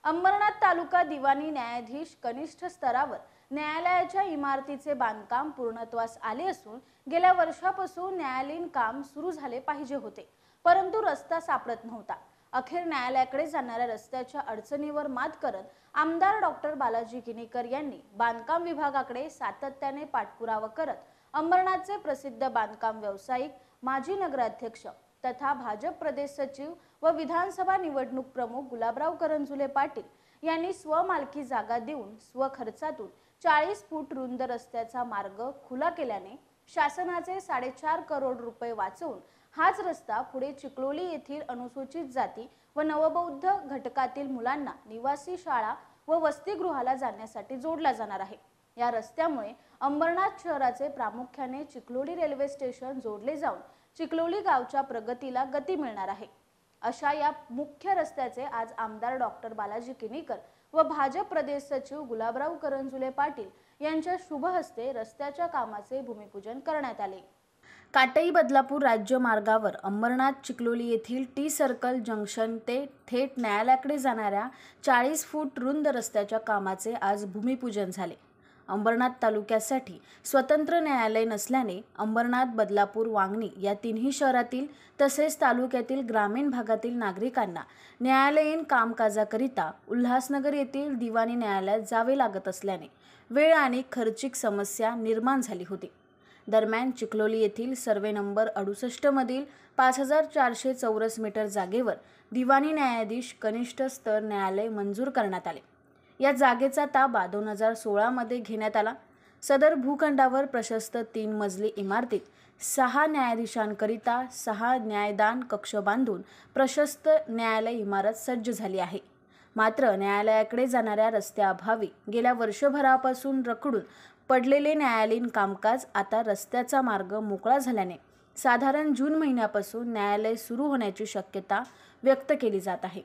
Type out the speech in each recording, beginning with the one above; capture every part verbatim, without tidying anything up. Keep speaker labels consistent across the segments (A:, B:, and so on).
A: अंबरनाथ तालुका दिवाणी न्यायाधीश कनिष्ठ स्तरावर न्यायालयाच्या इमारतीचे बांधकाम पूर्णत्वास आले असून गेल्या वर्षापासून न्यायालयीन काम सुरू झाले पाहिजे होते, परंतु रस्ता सापडत नव्हता। अखेर न्यायालयाकडे जाणाऱ्या रस्त्याच्या अडचणीवर मात करत आमदार डॉक्टर बालाजी किनीकर यांनी बांधकाम विभागाकडे सातत्याने पाठपुरावा करत अंबरनाथचे प्रसिद्ध बांधकाम व्यावसायिक, माजी नगराध्यक्ष तथा भाजप प्रदेश सचिव व विधानसभा निवडणूक प्रमुख गुलाबराव करंजुले पाटील यांनी स्वमालकी जागा देऊन स्वखर्चातून चाळीस फूट रुंद रस्त्याचा मार्ग खुला केल्याने शासनाचे साडेचार करोड रुपये वाचवून हाच रस्ता पुढे चिखलोली येथील अनुसूचित जाती व नवबौद्ध घटकातील मुलांना निवासी शाळा व वसतिगृहाला जाण्यासाठी जोडला जाणार आहे। या रस्त्यामुळे अंबरनाथ शहराचे प्रामुख्याने चिखलोली रेल्वे स्टेशन जोडले जाऊन चिखलोली गावच्या प्रगतीला गती मिळणार आहे। अशा या मुख्य रस्त्याचे आज आमदार डॉक्टर बालाजी किनीकर व भाजप प्रदेश सचिव गुलाबराव करंजुले पाटील यांच्या शुभ हस्ते रस्त्याच्या कामाचे भूमिपूजन करण्यात आले। काटई बदलापूर राज्य मार्गावर अंबरनाथ चिखलोली येथील टी सर्कल जंक्शन ते थेट न्यायालयाकडे जाणाऱ्या चाळीस फूट रुंद रस्त्याच्या कामाचे आज भूमिपूजन झाले। अंबरनाथ तालुक्यासाठी स्वतंत्र न्यायालय नसल्याने अंबरनाथ, बदलापूर, वांगणी या तिन्ही शहरातील तसेच तालुक्यातील ग्रामीण भागातील नागरिकांना न्यायालयीन कामकाजाकरिता उल्हासनगर येथील दिवाणी न्यायालयात जावे लागत असल्याने वेळ आणि खर्चिक समस्या निर्माण झाली होती। दरम्यान चिखलोली येथील सर्वे नंबर अडुसष्ट मधील पाच हजार चारशे चौरस मीटर जागेवर दिवाणी न्यायाधीश कनिष्ठ स्तर न्यायालय मंजूर करण्यात आले। या जागेचा ताबा दोन हजार सोळा मध्ये घेण्यात आला। सदर भूखंडावर प्रशस्त तीन मजली इमारतीत सहा न्यायाधीशांकरिता सहा न्यायदान कक्ष बांधून प्रशस्त न्यायालय इमारत सज्ज झाली आहे। मात्र न्यायालयाकडे जाणाऱ्या रस्त्याअभावी गेल्या वर्षभरापासून रखडून पडलेले न्यायालयीन कामकाज आता रस्त्याचा मार्ग मोकळा झाल्याने साधारण जून महिन्यापासून न्यायालय सुरू होण्याची शक्यता व्यक्त केली जात आहे।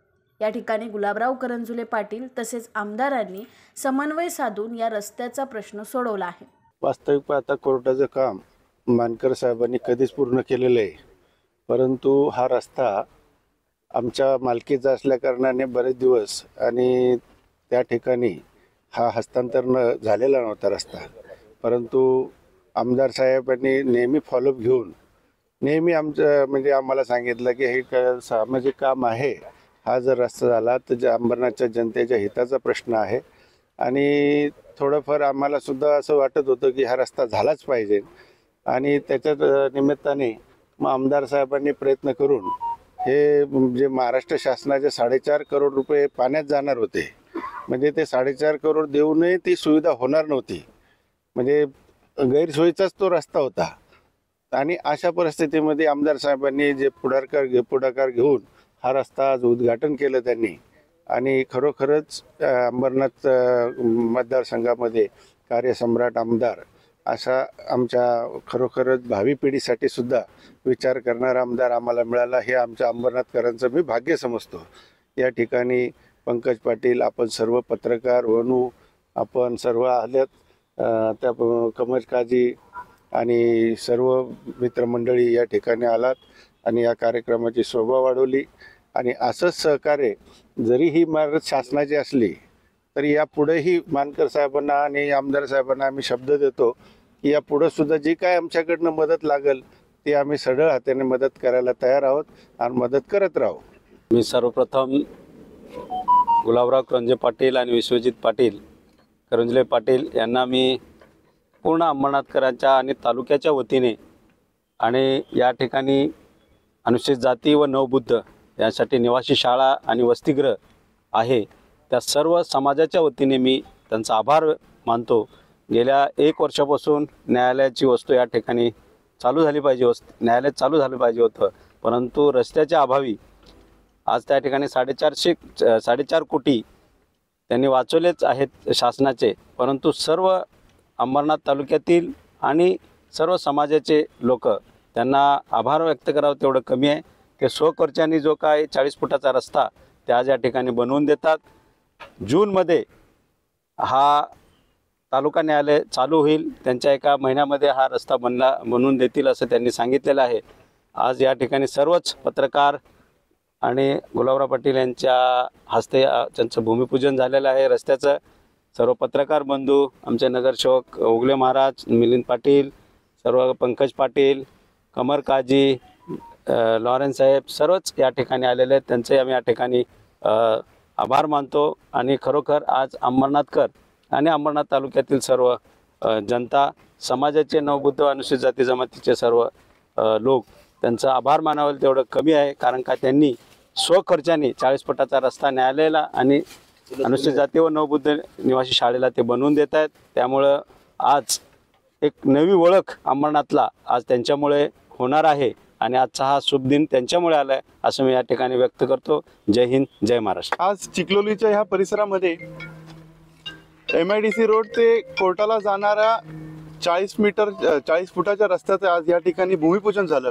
A: या ठिकाणी गुलाबराव करंजुले पाटील तसेच आमदारांनी समन्वय साधून या रस्त्याचा प्रश्न सोडवला आहे।
B: वास्तविक पाहता कोर्टाचं काम मानकर साहेबांनी कधीच पूर्ण केलेलं आहे, परंतु हा रस्ता आमच्या मालकीचा असल्या कारणाने बरेच दिवस आणि त्या ठिकाणी हा हस्तांतरण झालेला नव्हता रस्ता, परंतु आमदार साहेबांनी नेहमी फॉलोअप घेऊन नेहमी आमचं म्हणजे आम्हाला सांगितलं की हे सामाजिक काम आहे, हा जर रस्ता झाला तर अंबरनाथच्या जनतेच्या हिताचा प्रश्न आहे आणि थोडंफार आम्हाला सुद्धा असं वाटत होतं की हा रस्ता झालाच पाहिजे आणि त्याच्या निमित्ताने मग आमदार साहेबांनी प्रयत्न करून हे जे महाराष्ट्र शासनाचे साडेचार करोड रुपये पाण्यात जाणार होते, म्हणजे ते साडेचार करोड देऊनही ती सुविधा होणार नव्हती, म्हणजे गैरसोयीचाच तो रस्ता होता आणि अशा परिस्थितीमध्ये आमदार साहेबांनी जे पुढाकार घे पुढाकार घेऊन हा रस्ता आज उद्घाटन केलं त्यांनी आणि खरोखरच अंबरनाथ मतदारसंघामध्ये कार्यसम्राट आमदार असा आमच्या खरोखरच भावी पिढीसाठी सुद्धा विचार करणारा आमदार आम्हाला मिळाला, हे आमच्या अंबरनाथकरांचं मी भाग्य समजतो। या ठिकाणी पंकज पाटील, आपण सर्व पत्रकार, वनू, आपण सर्व आल्यात, त्या कमज काजी आणि सर्व मित्रमंडळी या ठिकाणी आलात आणि या कार्यक्रमाची शोभा वाढवली आणि असंच सहकार्य जरी ही इमारत शासनाची असली तरी यापुढेही मानकर साहेबांना आणि आमदार साहेबांना आम्ही शब्द देतो की यापुढे सुद्धा जी काय आमच्याकडनं मदत लागेल ती आम्ही सढळ हाताने मदत करायला तयार आहोत आणि मदत करत राहू।
C: मी सर्वप्रथम गुलाबराव करंजुले पाटील आणि विश्वजित पाटील करंजुले पाटील यांना मी पूर्ण अंबरनाथकरांच्या आणि तालुक्याच्या वतीने आणि या ठिकाणी अनुसूचित जाती व नवबुद्ध यासाठी निवासी शाळा आणि वसतिगृह आहे त्या सर्व समाजाच्या वतीने मी त्यांचा आभार मानतो। गेल्या एक वर्षापासून न्यायालयाची वस्तू या ठिकाणी चालू झाली पाहिजे वस्त न्यायालय चालू झालं पाहिजे होतं, परंतु रस्त्याच्या अभावी आज त्या ठिकाणी साडेचारशे साडेचार कोटी त्यांनी वाचवलेच आहेत शासनाचे, परंतु सर्व अंबरनाथ तालुक्यातील आणि सर्व समाजाचे लोक त्यांना आभार व्यक्त करावं तेवढं कमी आहे। ते स्वखर्चाने जो काय चाळीस फुटाचा रस्ता ते आज या ठिकाणी बनवून देतात। जूनमध्ये हा तालुका न्यायालय चालू होईल, त्यांच्या एका महिन्यामध्ये हा रस्ता बनला बनवून देतील असं त्यांनी सांगितलेलं आहे। आज या ठिकाणी सर्वच पत्रकार आणि गुलाबराव पाटील यांच्या हस्ते अ, त्यांचं भूमिपूजन झालेलं आहे रस्त्याचं. सर्व पत्रकार बंधू, आमचे नगरसेवक उगले महाराज, मिलिंद पाटील, सर्व पंकज पाटील, कमर काजी, अ, लॉरेन्स साहेब सर्वच या ठिकाणी आलेले आहेत. त्यांचे आम्ही या ठिकाणी अ, आभार मानतो. आणि खरोखर आज अंबरनाथकर आणि अंबरनाथ तालुक्यातील सर्व अ, जनता, समाजाचे नवबुद्ध अनुसूचित जाती जमातीचे सर्व अ, लोक त्यांचा आभार मानावं तेवढं कमी आहे. कारण का त्यांनी स्वखर्चाने चाळीस फुटाचा रस्ता न्यायालयाला आणि अनुसूचित जाती व नवबुद्ध निवासी शाळेला ते बनवून देत आहेत. त्यामुळं आज एक नवी ओळख अंबरनाथला आज त्यांच्यामुळे होणार आहे आणि आजचा हा शुभ दिन त्यांच्यामुळे आला आहे असं मी या ठिकाणी व्यक्त करतो. जय हिंद, जय महाराष्ट्र.
D: आज चिखलोलीच्या ह्या परिसरामध्ये M I D C road ते कोर्टाला जाणाऱ्या चाळीस मीटर चाळीस फुटाच्या रस्त्याचं आज या ठिकाणी भूमिपूजन झालं.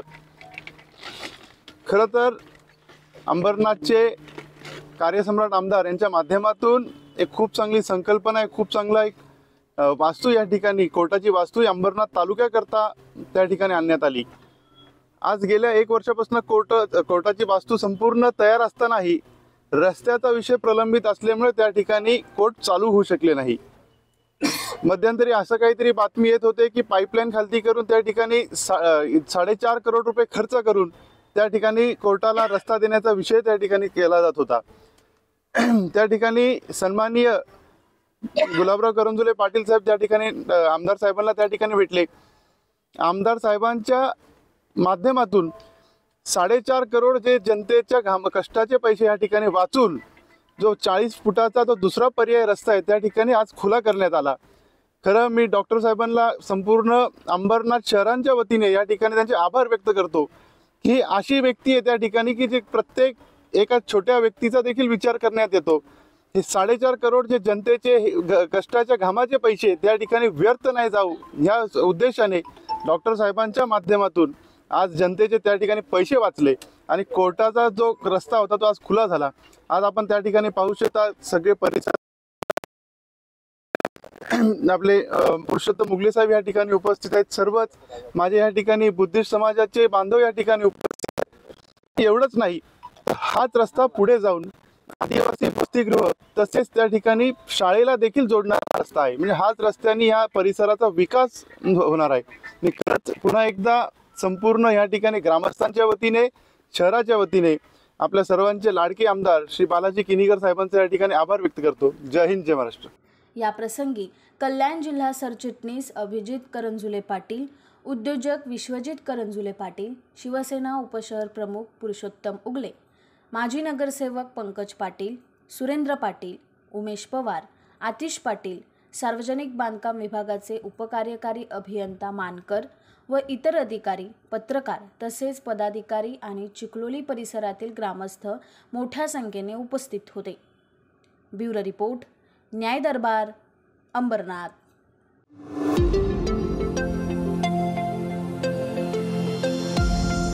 D: खरं तर अंबरनाथचे कार्यसम्राट आमदार यांच्या माध्यमातून एक खूप चांगली संकल्पना आहे, खूप चांगला एक अ, वास्तू या ठिकाणी कोर्टाची वास्तू अंबरनाथ तालुक्याकरता त्या ठिकाणी आणण्यात आली. आज गेल्या एक वर्षापासून कोर्ट कोर्टाची वास्तू संपूर्ण तयार असतानाही रस्त्याचा विषय प्रलंबित असल्यामुळे त्या ठिकाणी कोर्ट चालू होऊ शकले नाही. मध्यंतरी असं काहीतरी बातमी येत होते की पाईपलाईन खालती करून त्या ठिकाणी सा साडेचार करोड रुपये खर्च करून त्या ठिकाणी कोर्टाला रस्ता देण्याचा विषय त्या ठिकाणी केला जात होता. त्या ठिकाणी सन्माननीय गुलाबराव करंजुले पाटील साहेब त्या ठिकाणी आमदार साहेबांना त्या ठिकाणी भेटले. आमदार साहेबांच्या माध्यमातून साडेचार करोड जे जनतेच्या घाम कष्टाचे पैसे या ठिकाणी वाचून जो चाळीस फुटाचा जो दुसरा पर्याय रस्ता आहे त्या ठिकाणी आज खुला करण्यात आला. खरं मी डॉक्टर साहेबांना संपूर्ण अंबरनाथ शहरांच्या वतीने या ठिकाणी त्यांचे आभार व्यक्त करतो की अशी व्यक्ती आहे त्या ठिकाणी की जे प्रत्येक एका छोट्या व्यक्तीचा देखील विचार करण्यात येतो. हे साडेचार करोड जे जनतेचे कष्टाच्या घामाचे पैसे त्या ठिकाणी व्यर्थ नाही जाऊ ह्या उद्देशाने डॉक्टर साहेबांच्या माध्यमातून आज जनतेचे त्या ठिकाणी पैसे वाचले आणि कोर्टाचा जो रस्ता होता तो आज खुला झाला. आज आपण त्या ठिकाणी पाहू शकता सगळे परिसर आपले पुरुषोत्तम मुगले साहेब या ठिकाणी उपस्थित आहेत. सर्वच माझे या ठिकाणी बुद्धिस्ट समाजाचे बांधव या ठिकाणी उपस्थित आहेत. एवढंच नाही, हाच रस्ता पुढे जाऊन आदिवासी वसतिगृह तसेच त्या ठिकाणी शाळेला देखील जोडणारा रस्ता आहे. म्हणजे हाच रस्त्याने या परिसराचा विकास होणार आहे. मी खरंच पुन्हा एकदा संपूर्ण या ठिकाणी ग्रामस्थांच्या वतीने शहराच्या वतीने आपल्या सर्वांचे लाडके आमदार श्री बालाजी किनीकर साहेबांचे या ठिकाणी आभार व्यक्त करतो. जय हिंद, जय महाराष्ट्र.
A: या प्रसंगी कल्याण जिल्हा सरचिटणीस अभिजित करंजुले पाटील, उद्योजक विश्वजित करंजुले पाटील, शिवसेना उपशहर प्रमुख पुरुषोत्तम उगले, माजी नगरसेवक पंकज पाटील, सुरेंद्र पाटील, उमेश पवार, आतिश पाटील, सार्वजनिक बांधकाम विभागाचे उपकार्यकारी अभियंता मानकर व इतर अधिकारी, पत्रकार तसेच पदाधिकारी आणि चिखलोली परिसरातील ग्रामस्थ मोठ्या संख्येने उपस्थित होते. ब्युरो रिपोर्ट, न्याय दरबार, अंबरनाथ.